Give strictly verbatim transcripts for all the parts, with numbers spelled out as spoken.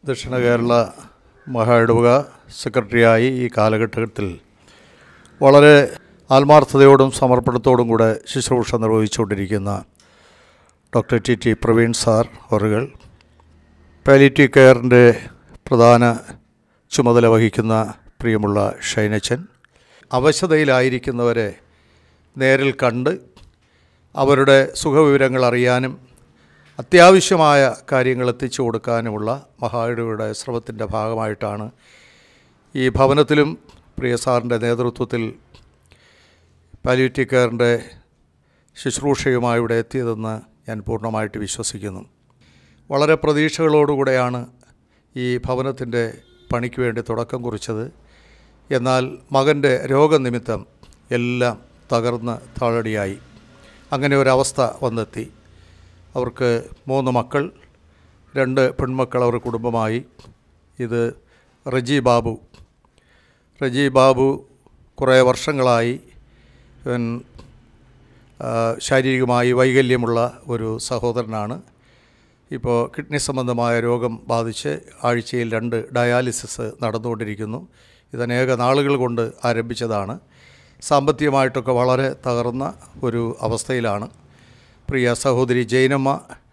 ദക്ഷിണ കേരള മഹായിടവക സെക്രട്ടറിയായി ഈ കാലഘട്ടത്തിൽ വളരെ ആത്മാർത്ഥതയോടും സമർപ്പണത്തോടും കൂടെ ശുശ്രൂഷ നിർവഹിച്ചുകൊണ്ടിരിക്കുന്ന doctor T T Praveen sir അവറുകൾ, പാലിയേറ്റീവ് കെയറിൻ്റെ പ്രധാന ചുമതല വഹിക്കുന്ന പ്രിയമുള്ള ഷൈനച്ചൻ, അവശതയിലായിരിക്കുന്നവരെ നേരിൽ കണ്ട് അവരുടെ സുഖവിവരങ്ങൾ അറിയാനും അത്യാവശ്യമായ കാര്യങ്ങൾ എത്തിച്ചു കൊടുക്കാനുമുള്ള മഹായിടവകയുടെ ശ്രമത്തിൻ്റെ ഭാഗമായിട്ടാണ് ഈ ഭവനത്തിലും പ്രിയ സാറിൻ്റെ നേതൃത്വത്തിൽ പാലിയേറ്റീവ് കെയറിൻ്റെ ശുശ്രൂഷയുമായി ഇവിടെ എത്തിയതെന്ന് ഞാൻ പൂർണ്ണമായിട്ട് വിശ്വസിക്കുന്നു. വളരെ പ്രതീക്ഷകളോടുകൂടെയാണ് ഈ ഭവനത്തിൻ്റെ പണിക്ക് വേണ്ടി തുടക്കം കുറിച്ചത്. എന്നാൽ മകൻ്റെ രോഗനിമിത്തം എല്ലാം തകർന്ന് താളടിയായി. അങ്ങനെ ഒരവസ്ഥ വന്നെത്തി. അവർക്ക് മൂന്ന് മക്കൾ, രണ്ട് പെൺമക്കൾ അവർ കുടുംബമായി. ഇത് റജി ബാബു റജി ബാബു കുറേ വർഷങ്ങളായി ശാരീരികമായി വൈകല്യമുള്ള ഒരു സഹോദരനാണ്. ഇപ്പോൾ കിഡ്നി സംബന്ധമായ രോഗം ബാധിച്ച് ആഴ്ചയിൽ രണ്ട് ഡയാലിസിസ് നടന്നുകൊണ്ടിരിക്കുന്നു. ഇതനേക നാളുകൾ കൊണ്ട് ആരംഭിച്ചതാണ്. സാമ്പത്തികമായിട്ടൊക്കെ വളരെ തകർന്ന ഒരു അവസ്ഥയിലാണ്. പ്രിയ സഹോദരി ജൈനമ്മ,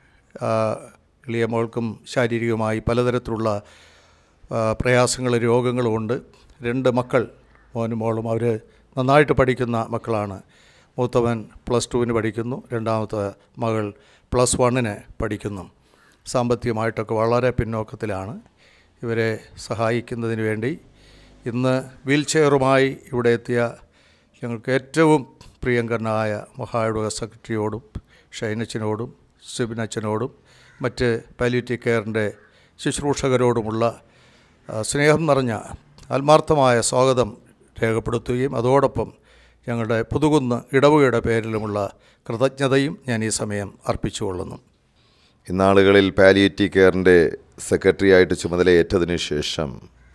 ഇളിയ മോൾക്കും ശാരീരികമായി പലതരത്തിലുള്ള പ്രയാസങ്ങളും രോഗങ്ങളുമുണ്ട്. രണ്ട് മക്കൾ, മോനും മോളും, അവർ നന്നായിട്ട് പഠിക്കുന്ന മക്കളാണ്. മൂത്തവൻ പ്ലസ് ടുവിന് പഠിക്കുന്നു, രണ്ടാമത്തെ മകൾ പ്ലസ് വണ്ണിന് പഠിക്കുന്നു. സാമ്പത്തികമായിട്ടൊക്കെ വളരെ പിന്നോക്കത്തിലാണ്. ഇവരെ സഹായിക്കുന്നതിന് വേണ്ടി ഇന്ന് വീൽ ചെയറുമായി ഇവിടെ എത്തിയ ഞങ്ങൾക്ക് ഏറ്റവും പ്രിയങ്കരനായ മഹായിടവക സെക്രട്ടറിയോടും ഷൈനച്ചനോടും സിബിനച്ചനോടും മറ്റ് പാലിയേറ്റീവ് കെയറിൻ്റെ ശുശ്രൂഷകരോടുമുള്ള സ്നേഹം നിറഞ്ഞ ആത്മാർത്ഥമായ സ്വാഗതം രേഖപ്പെടുത്തുകയും അതോടൊപ്പം ഞങ്ങളുടെ പുതുകുന്ന് ഇടവകയുടെ പേരിലുമുള്ള കൃതജ്ഞതയും ഞാൻ ഈ സമയം അർപ്പിച്ചുകൊള്ളുന്നു. ഇന്നാളുകളിൽ പാലിയേറ്റീവ് കെയറിൻ്റെ സെക്രട്ടറിയായിട്ട് ചുമതലയേറ്റതിനു ശേഷം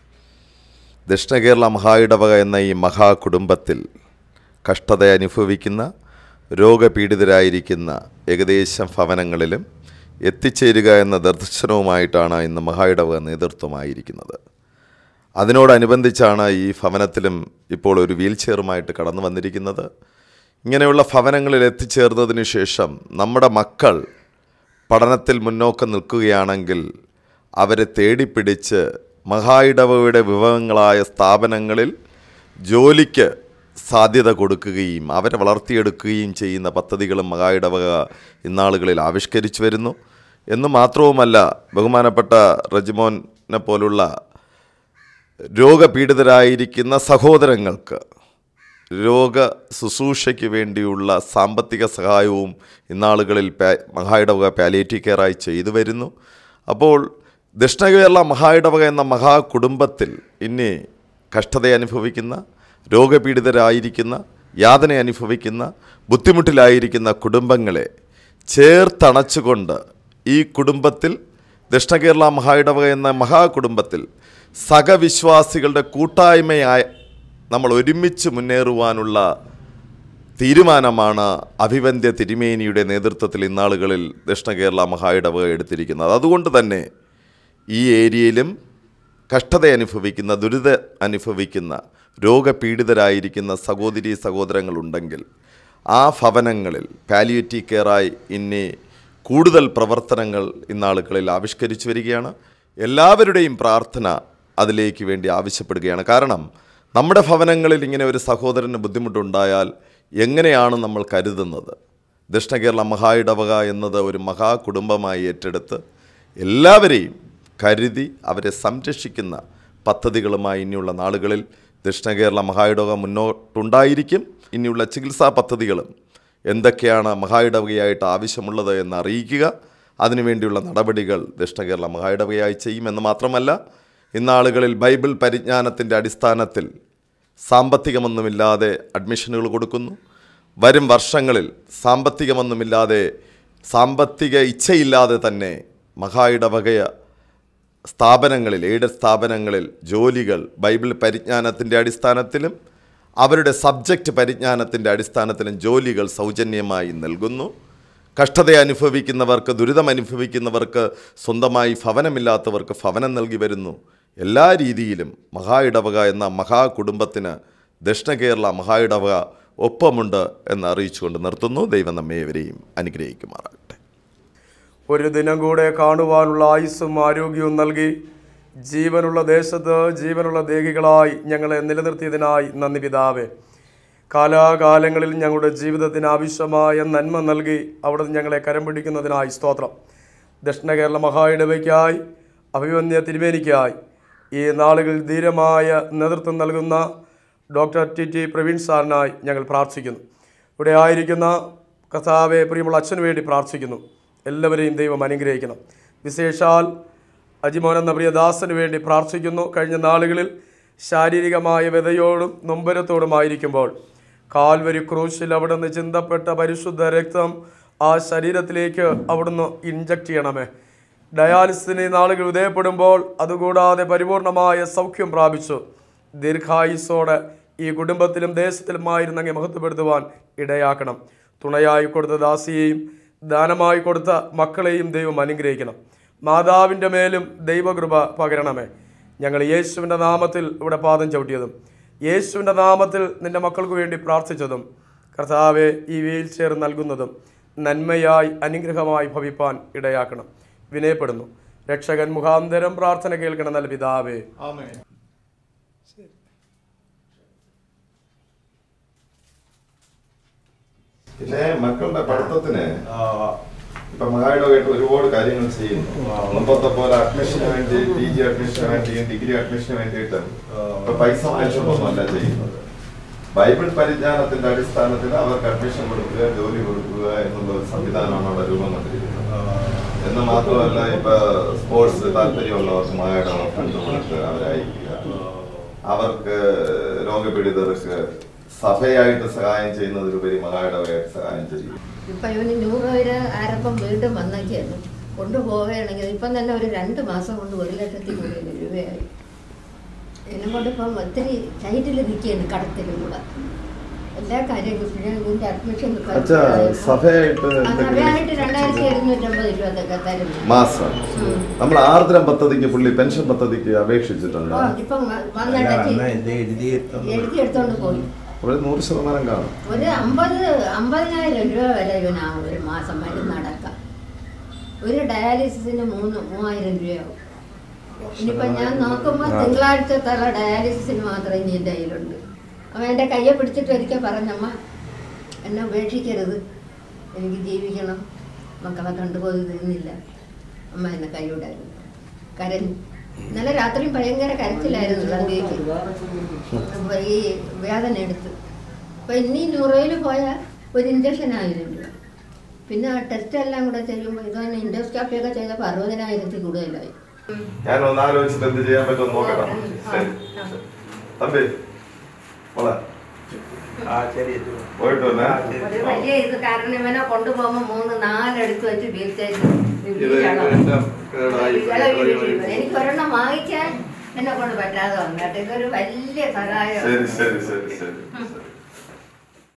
ദക്ഷിണ കേരള മഹായിടവക എന്ന ഈ മഹാകുടുംബത്തിൽ കഷ്ടത അനുഭവിക്കുന്ന രോഗപീഡിതരായിരിക്കുന്ന ഏകദേശം ഭവനങ്ങളിലും എത്തിച്ചേരുക എന്ന ദർശനവുമായിട്ടാണ് ഇന്ന് മഹായിടവക നേതൃത്വമായിരിക്കുന്നത്. അതിനോടനുബന്ധിച്ചാണ് ഈ ഭവനത്തിലും ഇപ്പോൾ ഒരു വീൽ ചെയറുമായിട്ട് കടന്നു വന്നിരിക്കുന്നത്. ഇങ്ങനെയുള്ള ഭവനങ്ങളിൽ എത്തിച്ചേർന്നതിന് ശേഷം നമ്മുടെ മക്കൾ പഠനത്തിൽ മുന്നോക്കം നിൽക്കുകയാണെങ്കിൽ അവരെ തേടിപ്പിടിച്ച് മഹായിടവകയുടെ വിഭവങ്ങളായ സ്ഥാപനങ്ങളിൽ ജോലിക്ക് സാധ്യത കൊടുക്കുകയും അവരെ വളർത്തിയെടുക്കുകയും ചെയ്യുന്ന പദ്ധതികളും മഹായിടവക ഇന്നാളുകളിൽ ആവിഷ്കരിച്ചു വരുന്നു. എന്ന് മാത്രവുമല്ല, ബഹുമാനപ്പെട്ട റജിമോനെ പോലുള്ള രോഗപീഡിതരായിരിക്കുന്ന സഹോദരങ്ങൾക്ക് രോഗ ശുശ്രൂഷയ്ക്ക് വേണ്ടിയുള്ള സാമ്പത്തിക സഹായവും ഇന്നാളുകളിൽ മഹായിടവക പാലിയേറ്റീവ് കെയറായി ചെയ്തു വരുന്നു. അപ്പോൾ ദക്ഷിണ കേരള മഹായിടവക എന്ന മഹാകുടുംബത്തിൽ ഇനി കഷ്ടത അനുഭവിക്കുന്ന, രോഗപീഡിതരായിരിക്കുന്ന, യാതന അനുഭവിക്കുന്ന, ബുദ്ധിമുട്ടിലായിരിക്കുന്ന കുടുംബങ്ങളെ ചേർത്തണച്ചുകൊണ്ട് ഈ കുടുംബത്തിൽ ദക്ഷിണ കേരള മഹായിടവക എന്ന മഹാകുടുംബത്തിൽ സഹവിശ്വാസികളുടെ കൂട്ടായ്മയായി നമ്മൾ ഒരുമിച്ച് മുന്നേറുവാനുള്ള തീരുമാനമാണ് അഭിവന്ദ്യ തിരുമേനിയുടെ നേതൃത്വത്തിൽ ഇന്നാളുകളിൽ ദക്ഷിണ കേരള മഹായിടവക എടുത്തിരിക്കുന്നത്. അതുകൊണ്ട് തന്നെ ഈ ഏരിയയിലും കഷ്ടത അനുഭവിക്കുന്ന, ദുരിത അനുഭവിക്കുന്ന, രോഗപീഡിതരായിരിക്കുന്ന സഹോദരീ സഹോദരങ്ങളുണ്ടെങ്കിൽ ആ ഭവനങ്ങളിൽ പാലിയേറ്റീവ് കെയറായി ഇനി കൂടുതൽ പ്രവർത്തനങ്ങൾ ഇന്നാളുകളിൽ ആവിഷ്കരിച്ചു വരികയാണ്. എല്ലാവരുടെയും പ്രാർത്ഥന അതിലേക്ക് വേണ്ടി ആവശ്യപ്പെടുകയാണ്. കാരണം നമ്മുടെ ഭവനങ്ങളിൽ ഇങ്ങനെ ഒരു സഹോദരന് ബുദ്ധിമുട്ടുണ്ടായാൽ എങ്ങനെയാണ് നമ്മൾ കരുതുന്നത്? ദക്ഷിണ കേരള മഹായിടവക എന്നത് ഒരു മഹാകുടുംബമായി ഏറ്റെടുത്ത് എല്ലാവരെയും കരുതി അവരെ സംരക്ഷിക്കുന്ന പദ്ധതികളുമായി ഇനിയുള്ള നാളുകളിൽ ദക്ഷിണ കേരള മഹായിടവക മുന്നോട്ടുണ്ടായിരിക്കും. ഇനിയുള്ള ചികിത്സാ പദ്ധതികളും എന്തൊക്കെയാണ് മഹായിടവകയായിട്ട് ആവശ്യമുള്ളത് എന്ന് അറിയിക്കുക. അതിനുവേണ്ടിയുള്ള നടപടികൾ ദക്ഷിണ കേരള മഹായിടവകയായി ചെയ്യുമെന്ന് മാത്രമല്ല, ഇന്നാളുകളിൽ ബൈബിൾ പരിജ്ഞാനത്തിൻ്റെ അടിസ്ഥാനത്തിൽ സാമ്പത്തികമൊന്നുമില്ലാതെ അഡ്മിഷനുകൾ കൊടുക്കുന്നു. വരും വർഷങ്ങളിൽ സാമ്പത്തികമൊന്നുമില്ലാതെ, സാമ്പത്തിക ഇച്ഛയില്ലാതെ തന്നെ മഹായിടവക സ്ഥാപനങ്ങളിൽ, എയ്ഡഡ് സ്ഥാപനങ്ങളിൽ ജോലികൾ ബൈബിൾ പരിജ്ഞാനത്തിൻ്റെ അടിസ്ഥാനത്തിലും അവരുടെ സബ്ജക്റ്റ് പരിജ്ഞാനത്തിൻ്റെ അടിസ്ഥാനത്തിലും ജോലികൾ സൗജന്യമായി നൽകുന്നു. കഷ്ടത അനുഭവിക്കുന്നവർക്ക്, ദുരിതം അനുഭവിക്കുന്നവർക്ക്, സ്വന്തമായി ഭവനമില്ലാത്തവർക്ക് ഭവനം നൽകി വരുന്നു. എല്ലാ രീതിയിലും മഹാ ഇടവക എന്ന മഹാകുടുംബത്തിന് ദക്ഷിണ കേരള മഹാ ഇടവക ഒപ്പമുണ്ട് എന്ന് അറിയിച്ചുകൊണ്ട് നിർത്തുന്നു. ദൈവം നമ്മേവരെയും അനുഗ്രഹിക്കുമാറാകട്ടെ. ഒരു ദിനം കൂടെ കാണുവാനുള്ള ആയുസ്സും ആരോഗ്യവും നൽകി ജീവനുള്ള ദേശത്ത് ജീവനുള്ള ദേഹികളായി ഞങ്ങളെ നിലനിർത്തിയതിനായി നന്ദി പിതാവേ. കാലാകാലങ്ങളിൽ ഞങ്ങളുടെ ജീവിതത്തിന് ആവശ്യമായ നന്മ നൽകി അവിടുന്ന് ഞങ്ങളെ കരം പിടിക്കുന്നതിനായി സ്തോത്രം. ദക്ഷിണ കേരള മഹാ ഇടവയ്ക്കായി, അഭിമന്യ തിരുമേനിക്കായി ഈ നാളുകളിൽ ധീരമായ നേതൃത്വം നൽകുന്ന ഡോക്ടർ ടി ടി പ്രവീൺ സാറിനായി ഞങ്ങൾ പ്രാർത്ഥിക്കുന്നു. ഇവിടെ ആയിരിക്കുന്ന കർത്താവെ പ്രിയമുള്ള അച്ഛന് വേണ്ടി പ്രാർത്ഥിക്കുന്നു. എല്ലാവരെയും ദൈവം അനുഗ്രഹിക്കണം. വിശേഷാൽ അജിമോൻ എന്ന പ്രിയദാസന് വേണ്ടി പ്രാർത്ഥിക്കുന്നു. കഴിഞ്ഞ നാളുകളിൽ ശാരീരികമായ വ്യതയോടും നൊമ്പരത്തോടുമായിരിക്കുമ്പോൾ കാൽവരി ക്രൂശിൽ അവിടുന്ന് ചിന്തപ്പെട്ട പരിശുദ്ധ രക്തം ആ ശരീരത്തിലേക്ക് അവിടുന്ന് ഇൻജക്റ്റ് ചെയ്യണമേ. ഡയാലിസിന് നാളുകൾ ഉദയപ്പെടുമ്പോൾ അതുകൂടാതെ പരിപൂർണമായ സൗഖ്യം പ്രാപിച്ചു ദീർഘായുസ്സോടെ ഈ കുടുംബത്തിലും ദേശത്തിലുമായിരുന്നു അങ്ങ് മഹത്വപ്പെടുത്തുവാൻ ഇടയാക്കണം. തുണയായി കൊടുത്ത ദാസിയെയും ദാനമായി കൊടുത്ത മക്കളെയും ദൈവം അനുഗ്രഹിക്കണം. മാതാവിൻ്റെ മേലും ദൈവകൃപ പകരണമേ. ഞങ്ങൾ യേശുവിൻ്റെ നാമത്തിൽ ഇവിടെ പാദം ചവിട്ടിയതും യേശുവിൻ്റെ നാമത്തിൽ നിൻ്റെ മക്കൾക്ക് വേണ്ടി പ്രാർത്ഥിച്ചതും കർത്താവെ ഈ വീൽ ചെയർ നൽകുന്നതും നന്മയായി അനുഗ്രഹമായി ഭവിപ്പാൻ ഇടയാക്കണം. വിനയപ്പെടുന്നു. രക്ഷകൻ മുഖാന്തരം പ്രാർത്ഥന കേൾക്കണം നല്ല പിതാവേ. ആമേൻ. പിന്നെ മക്കളുടെ പഠിത്തത്തിന് ഇപ്പൊ മഹായിടവകയായിട്ട് ഒരുപാട് കാര്യങ്ങൾ ചെയ്യുന്നു. മുമ്പത്തെ പോലെ അഡ്മിഷന് വേണ്ടി, പി ജി അഡ്മിഷന് വേണ്ടിയും ഡിഗ്രി അഡ്മിഷന് വേണ്ടിയിട്ടും ഇപ്പൊ പൈസ വാങ്ങിച്ചൊന്നുമല്ല ചെയ്യുന്നത്. ബൈബിൾ പരിജ്ഞാനത്തിന്റെ അടിസ്ഥാനത്തിൽ അവർക്ക് അഡ്മിഷൻ കൊടുക്കുക, ജോലി കൊടുക്കുക എന്നുള്ള ഒരു സംവിധാനമാണ് അവിടെ രൂപം കൊണ്ടിരിക്കുന്നത്. എന്ന് മാത്രമല്ല, ഇപ്പൊ സ്പോർട്സ് താല്പര്യമുള്ളവർക്ക് മഹായിടവക ഫണ്ട് കൊടുത്ത് അവരയക്കുക, അവർക്ക് രോഗപീഡിതർക്ക് സഭയായിട്ട് സഹായം ചെയ്യുന്നതിലുപരി മഹായിടവകയായിട്ട് സഹായം ചെയ്യും. ഇപ്പൊ ഇവന് നൂറ് പേര് ആരപ്പം വീണ്ടും വന്നൊക്കെയാണ് കൊണ്ടുപോവുകയാണെങ്കിൽ ഇപ്പം തന്നെ ഒരു രണ്ട് മാസം കൊണ്ട് ഒരു ലക്ഷത്തി കൂടുതൽ രൂപയായി. എന്നെ കൊണ്ട് ഇപ്പം ഒത്തിരി ടൈറ്റിൽ നിൽക്കുകയാണ് കടത്തിലും കൂടെ എല്ലാ കാര്യങ്ങളും. പിന്നെ ഇതിന്റെ അഡ്മിഷൻ സഭയായിട്ട് രണ്ടായിരത്തി എഴുന്നൂറ്റമ്പത് രൂപ അതൊക്കെ തരും മാസം. നമ്മൾ ആർദ്രം പദ്ധതിക്ക് പുള്ളി പെൻഷൻ പദ്ധതിക്ക് അപേക്ഷിച്ചിട്ടുണ്ട്. ഇപ്പം വന്നിട്ട് എഴുതിയെടുത്തോണ്ട് പോയി. നൂറ് ശതമാനം കാണും. ഒരു അമ്പത് അമ്പതിനായിരം രൂപ വരെ ഇവനാ ഒരു മാസം മരുന്നടക്കാം. ഒരു ഡയാലിസിന് മൂന്ന് മൂവായിരം രൂപയാവും. ഇനിയിപ്പോ ഞാൻ നോക്കുമ്പോൾ തിങ്കളാഴ്ച തല ഡയാലിസിന് മാത്രം ഇനി എൻ്റെ കയ്യിലുണ്ട്. അവൻ എൻ്റെ കയ്യെ പിടിച്ചിട്ട് ഒരിക്കൽ പറഞ്ഞമ്മ എന്നെ ഉപേക്ഷിക്കരുത്, എനിക്ക് ജീവിക്കണം, മക്കളെ കണ്ടുപോയി തീർന്നില്ല, അമ്മ എന്നെ കൈവിടായിരുന്നു. കരഞ്ഞു. ഇന്നലെ രാത്രിയും ഭയങ്കര കരച്ചിലായിരുന്നു സന്ധ്യയ്ക്ക്. ഈ വേദന എടുത്ത് അപ്പൊ ഇനി ന്യൂറോയിൽ പോയാൽ ഒരു ഇഞ്ചക്ഷൻ ആയിരം രൂപ. പിന്നെ ടെസ്റ്റ് എല്ലാം കൂടെ ചെയ്യുമ്പോൾ ഇതാണ് ഇൻഡോസ്കോപ്പി ഒക്കെ ചെയ്തപ്പോൾ അറുപതിനായിരത്തി കൂടുതലായി. ഞാൻ ഒന്ന് ആലോചിച്ചിട്ട് എന്ത് ചെയ്യാൻ പറ്റും നോക്കണം. ഒരു വലിയ ഇത് കാരണം ഇവനെ കൊണ്ടുപോകുമ്പോ മൂന്ന് നാലെടുത്ത് വെച്ച് വീഴ്ചയിൽ എനിക്ക് ഒരെണ്ണം വാങ്ങിക്കാൻ എന്നെ കൊണ്ട് പറ്റാതെ വന്നു കേട്ടോ. ഇതൊരു വലിയ സഹായം.